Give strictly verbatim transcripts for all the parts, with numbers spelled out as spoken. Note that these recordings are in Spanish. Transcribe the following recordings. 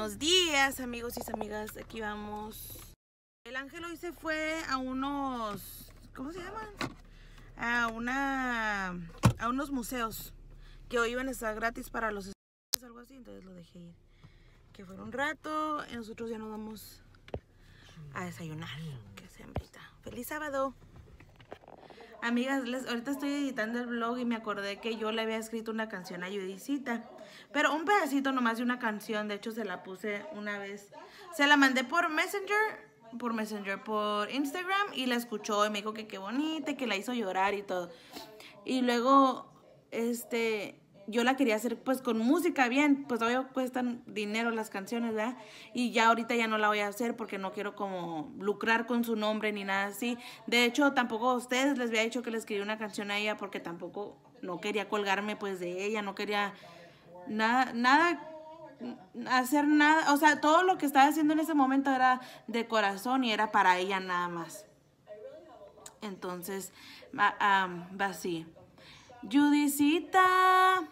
Buenos días, amigos y amigas. Aquí vamos. El Ángel hoy se fue a unos, ¿cómo se llaman? A una, a unos museos que hoy iban a estar gratis para los estudiantes, algo así. Entonces lo dejé ir. Que fuera un rato y nosotros ya nos vamos a desayunar. Que se hambrita. Feliz sábado. Amigas, les, ahorita estoy editando el vlog y me acordé que yo le había escrito una canción a Judicita. Pero un pedacito nomás de una canción, de hecho se la puse una vez. Se la mandé por Messenger, por Messenger, por Instagram y la escuchó y me dijo que qué bonita y que la hizo llorar y todo. Y luego, este... yo la quería hacer pues con música bien, pues obvio cuestan dinero las canciones, ¿verdad? Y ya ahorita ya no la voy a hacer porque no quiero como lucrar con su nombre ni nada así. De hecho, tampoco a ustedes les había dicho que le escribí una canción a ella porque tampoco no quería colgarme pues de ella, no quería nada, nada, hacer nada. O sea, todo lo que estaba haciendo en ese momento era de corazón y era para ella nada más. Entonces, va, um, va así. Judicita.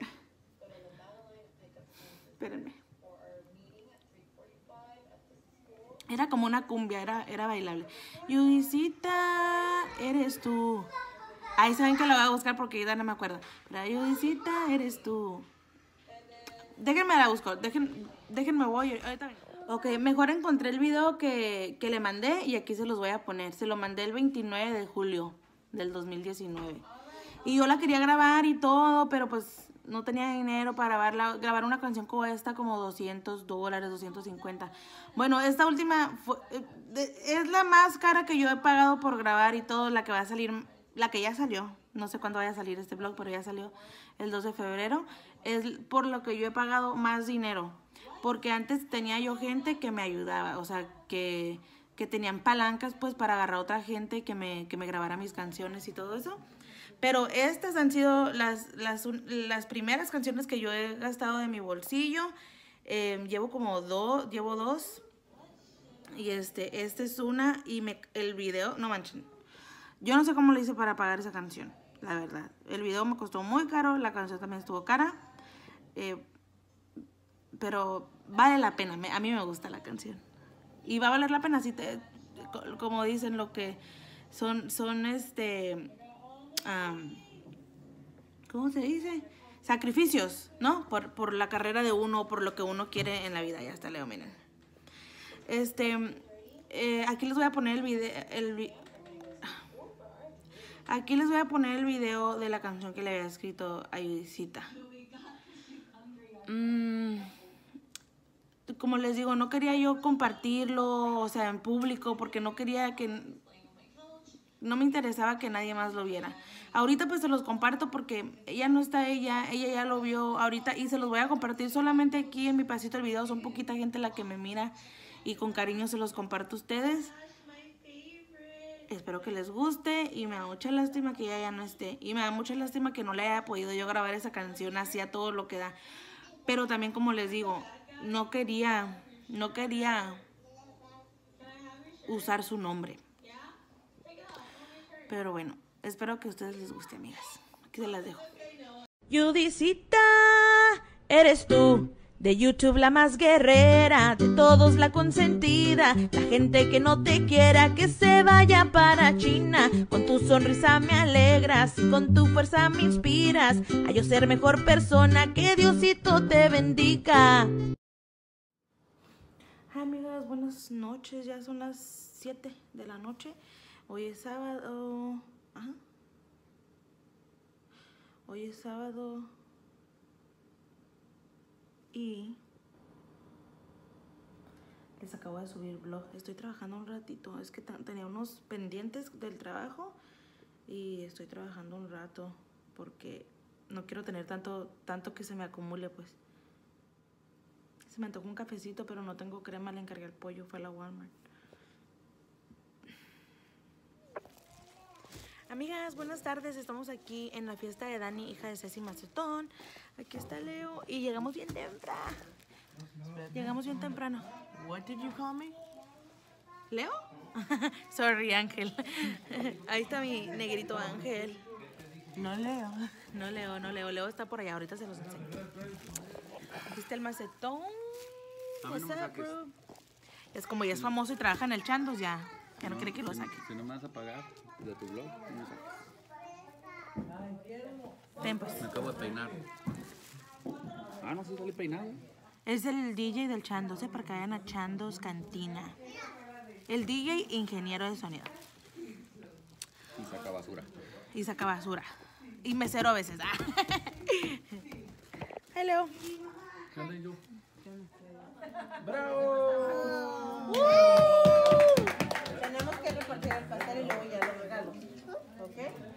Espérenme. Era como una cumbia, era, era bailable. Judicita, eres tú. Ahí saben que la voy a buscar porque ya no me acuerdo. Pero Judicita, eres tú. Déjenme la busco. Dejen, déjenme voy. Ahorita vengo. Ok, mejor encontré el video que, que le mandé y aquí se los voy a poner. Se lo mandé el veintinueve de julio del dos mil diecinueve. Y yo la quería grabar y todo, pero pues no tenía dinero para grabarla. Grabar una canción como esta como doscientos dólares, doscientos cincuenta. Bueno, esta última fue, es la más cara que yo he pagado por grabar y todo, la que va a salir, la que ya salió. No sé cuándo vaya a salir este vlog, pero ya salió el dos de febrero. Es por lo que yo he pagado más dinero. Porque antes tenía yo gente que me ayudaba, o sea, que, que tenían palancas pues para agarrar a otra gente que me, que me grabara mis canciones y todo eso. Pero estas han sido las, las, las primeras canciones que yo he gastado de mi bolsillo. Eh, llevo como dos, llevo dos. Y este, esta es una y me, el video, no manchen. Yo no sé cómo le hice para pagar esa canción, la verdad. El video me costó muy caro, la canción también estuvo cara. Eh, pero vale la pena, me, a mí me gusta la canción. Y va a valer la pena, si te, como dicen, lo que son, son este... Um, ¿cómo se dice? Sacrificios, ¿no? Por, por la carrera de uno, por lo que uno quiere en la vida. Ya está, Leo, miren. Este, eh, aquí les voy a poner el video, el, aquí les voy a poner el video de la canción que le había escrito a Judicita. Mm, como les digo, no quería yo compartirlo, o sea, en público, porque no quería que... no me interesaba que nadie más lo viera. Ahorita pues se los comparto porque ella no está ella, ella ya lo vio ahorita y se los voy a compartir solamente aquí en mi pasito el video. Son poquita gente la que me mira y con cariño se los comparto a ustedes. Espero que les guste y me da mucha lástima que ella ya no esté. Y me da mucha lástima que no le haya podido yo grabar esa canción así a todo lo que da. Pero también, como les digo, no quería, no quería usar su nombre. Pero bueno, espero que a ustedes les guste, amigas. Aquí se las dejo. Judicita, eres tú. De YouTube la más guerrera, de todos la consentida. La gente que no te quiera, que se vaya para China. Con tu sonrisa me alegras y con tu fuerza me inspiras a yo ser mejor persona. Que Diosito te bendiga. Amigas, buenas noches. Ya son las siete de la noche. Hoy es sábado. Ajá. Hoy es sábado. Y les acabo de subir vlog. Estoy trabajando un ratito. Es que tenía unos pendientes del trabajo. Y estoy trabajando un rato. Porque no quiero tener tanto, tanto que se me acumule, pues. Se me antojó un cafecito, pero no tengo crema. Le encargué el pollo. Fue a la Walmart. Amigas, buenas tardes. Estamos aquí en la fiesta de Dani, hija de Ceci Macetón. Aquí está Leo y llegamos bien temprano. Llegamos bien temprano. What did you call me? ¿Leo? Sorry, Ángel. Ahí está mi negrito Ángel. No leo. No Leo, no Leo. Leo está por allá. Ahorita se los enseño. Aquí está el macetón. A mí no me saques. Es como ya es famoso y trabaja en el Chandos, ya, ya no, no quiere que lo si, saque. Si no me vas a pagar de tu blog, no me saques. Ten, pues. Me acabo de peinar. Ah, no, sí sale peinado. Es el D J del Chandos, ¿eh? Para que vayan a Chandos Cantina. El D J ingeniero de sonido. Y saca basura. Y saca basura. Y mesero a veces. Hello. ¿Qué onda yo? ¡Bravo! ¡Uh! Tenemos que repartir el pastel y luego ya lo regalo. ¿Ok?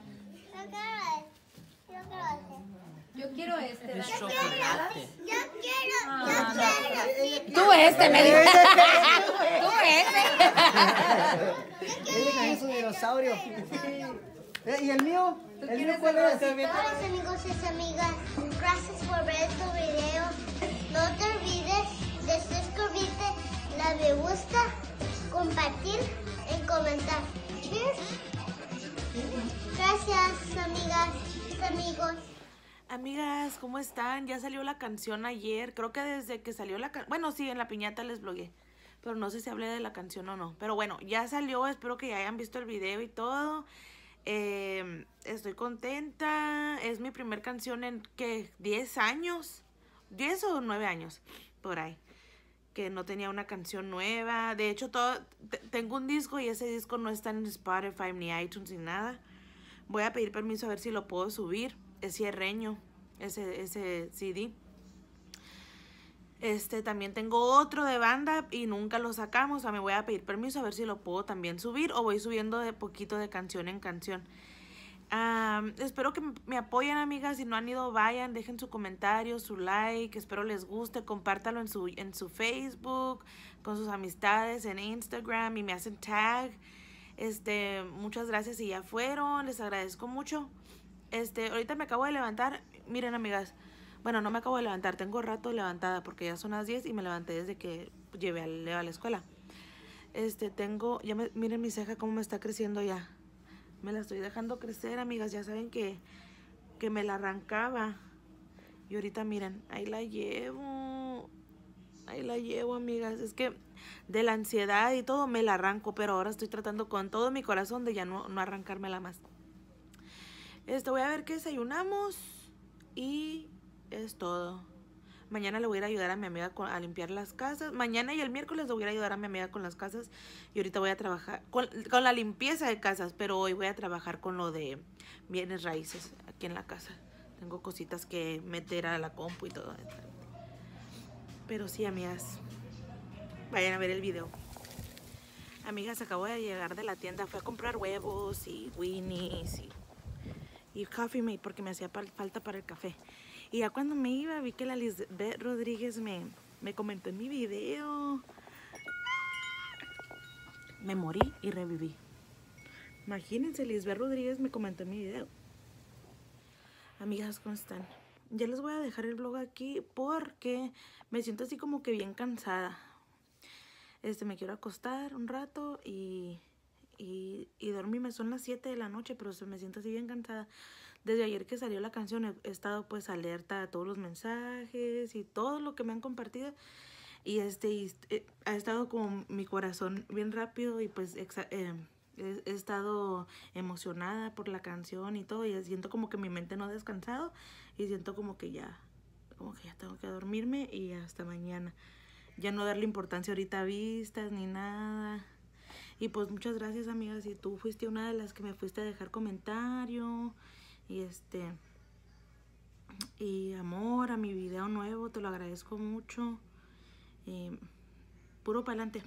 Yo quiero este. Es chocolate. Yo quiero, Ah, yo quiero. Tú este, me dijo. Tú ese. Ese es un dinosaurio. Eh, ¿Y el mío? ¿El mío cuál es? Hola amigos y amigas, gracias por ver tu video. No te olvides de suscribirte, darle me gusta, compartir y comentar. Cheers. Gracias amigas y amigos. Amigas, ¿cómo están? Ya salió la canción ayer. Creo que desde que salió la canción... Bueno, sí, en la piñata les blogué. Pero no sé si hablé de la canción o no. Pero bueno, ya salió. Espero que ya hayan visto el video y todo. Eh, estoy contenta. Es mi primer canción en, ¿qué? diez años. diez o nueve años. Por ahí. Que no tenía una canción nueva. De hecho, todo, tengo un disco y ese disco no está en Spotify, ni iTunes, ni nada. Voy a pedir permiso a ver si lo puedo subir. Es cierreño, ese, ese C D. Este, también tengo otro de banda y nunca lo sacamos. O sea, me voy a pedir permiso a ver si lo puedo también subir o voy subiendo de poquito de canción en canción. Um, espero que me apoyen, amigas. Si no han ido, vayan, dejen su comentario, su like. Espero les guste, compártalo en su, en su Facebook, con sus amistades, en Instagram y me hacen tag. Este, muchas gracias si ya fueron, les agradezco mucho. Este, ahorita me acabo de levantar. Miren, amigas, bueno, no me acabo de levantar, tengo rato levantada porque ya son las diez y me levanté desde que llevé a Leo a la escuela. Este, tengo, ya me, miren mi ceja cómo me está creciendo ya. Me la estoy dejando crecer, amigas, ya saben que, que me la arrancaba. Y ahorita miren, ahí la llevo. Ahí la llevo, amigas. Es que de la ansiedad y todo me la arranco, pero ahora estoy tratando con todo mi corazón de ya no, no arrancármela más. Este, voy a ver qué desayunamos y es todo. Mañana le voy a ir a ayudar a mi amiga con, a limpiar las casas. Mañana y el miércoles le voy a ir a ayudar a mi amiga con las casas. Y ahorita voy a trabajar con, con la limpieza de casas, pero hoy voy a trabajar con lo de bienes raíces aquí en la casa. Tengo cositas que meter a la compu y todo. Pero sí, amigas, vayan a ver el video. Amigas, acabo de llegar de la tienda. Fui a comprar huevos y winnies y... y Coffee Mate porque me hacía falta para el café. Y ya cuando me iba vi que la Lisbeth Rodríguez me, me comentó en mi video. Me morí y reviví. Imagínense, Lisbeth Rodríguez me comentó en mi video. Amigas, ¿cómo están? Ya les voy a dejar el vlog aquí porque me siento así como que bien cansada. Este, me quiero acostar un rato y... Y, y dormirme. Son las siete de la noche, pero se me siento así bien cansada. Desde ayer que salió la canción he, he estado pues alerta a todos los mensajes y todo lo que me han compartido. Y este y, eh, ha estado como mi corazón bien rápido y pues exa, eh, he, he estado emocionada por la canción y todo. Y siento como que mi mente no ha descansado y siento como que ya, como que ya tengo que dormirme y hasta mañana. Ya no darle importancia ahorita a vistas ni nada. Y pues muchas gracias, amigas. Y tú fuiste una de las que me fuiste a dejar comentario. Y este... Y amor a mi video nuevo. Te lo agradezco mucho. Y puro para adelante.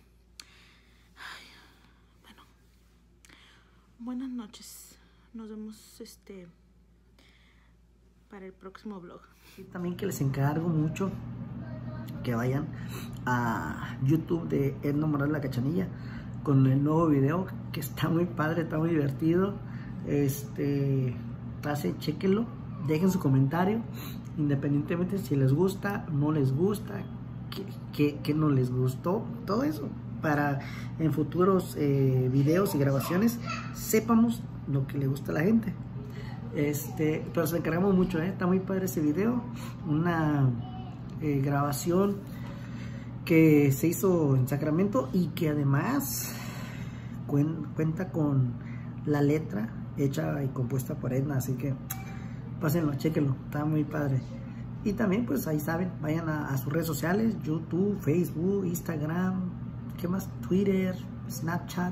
Bueno. Buenas noches. Nos vemos este... para el próximo vlog. Y también que les encargo mucho que vayan a YouTube de Edno Morales La Cachanilla con el nuevo video que está muy padre, está muy divertido. Este, pase, chequenlo, dejen su comentario, independientemente si les gusta, no les gusta, que, que, que no les gustó, todo eso, para en futuros eh, videos y grabaciones sepamos lo que le gusta a la gente. Este, pero se encargamos mucho, ¿eh? Está muy padre ese video, una eh, grabación que se hizo en Sacramento y que además cuen, cuenta con la letra hecha y compuesta por Edna, así que pásenlo, chéquenlo, está muy padre. Y también pues ahí saben, vayan a, a sus redes sociales, YouTube, Facebook, Instagram, ¿qué más? Twitter, Snapchat,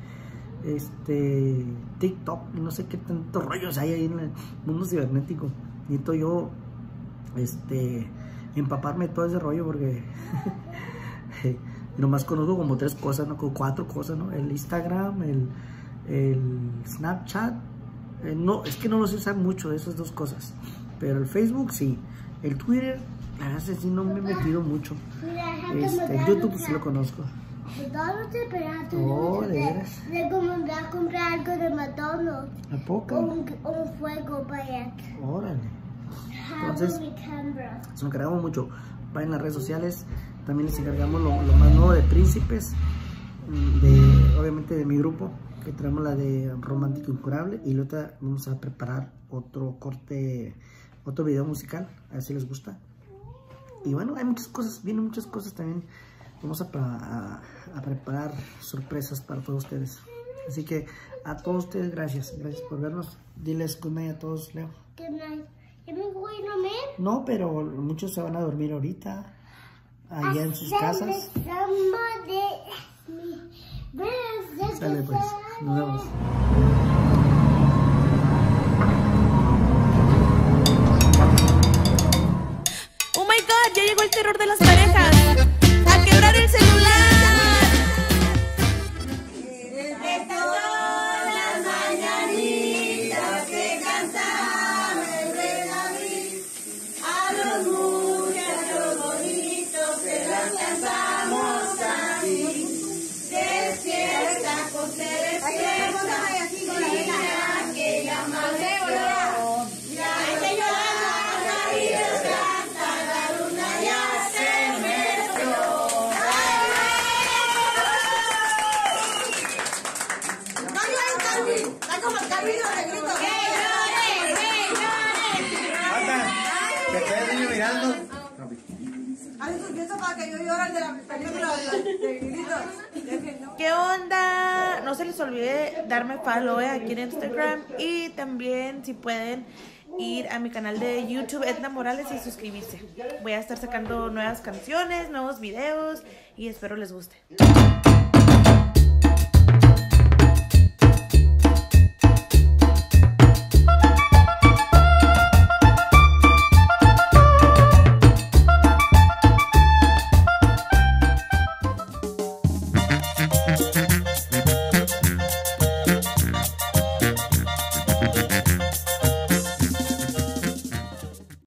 este, TikTok, no sé qué tantos rollos hay ahí en el mundo cibernético. Necesito yo este empaparme todo ese rollo porque nomás conozco como tres cosas, ¿no? Como cuatro cosas, ¿no? El Instagram, el, el Snapchat, eh, no, es que no lo sé usar mucho de esas dos cosas, pero el Facebook sí, el Twitter, la verdad es que sí no me he metido mucho. Este, el YouTube sí lo conozco. Oh, ¿de veras? Luego me voy a comprar algo de McDonald's. ¿A poco? Un, un fuego para Órale. Entonces, Entonces, nos encargamos mucho. Vayan a las redes sociales. También les encargamos lo, lo más nuevo de Príncipes. De, obviamente de mi grupo. Que traemos la de Romántico Incurable. Y luego vamos a preparar otro corte, otro video musical. A ver si les gusta. Y bueno, hay muchas cosas. Vienen muchas cosas también. Vamos a, a, a preparar sorpresas para todos ustedes. Así que a todos ustedes, gracias. Gracias por vernos. Diles good night a todos, Leo. Good night. ¿Ya me voy a dormir? No, pero muchos se van a dormir ahorita. Allá en sus casas. Sale pues. Nos vemos. Oh my god, ya llegó el terror de las parejas. ¡A quebrar el celular! ¿Qué onda? No se les olvide darme follow eh, aquí en Instagram. Y también si pueden ir a mi canal de YouTube Edna Morales y suscribirse. Voy a estar sacando nuevas canciones, nuevos videos y espero les guste.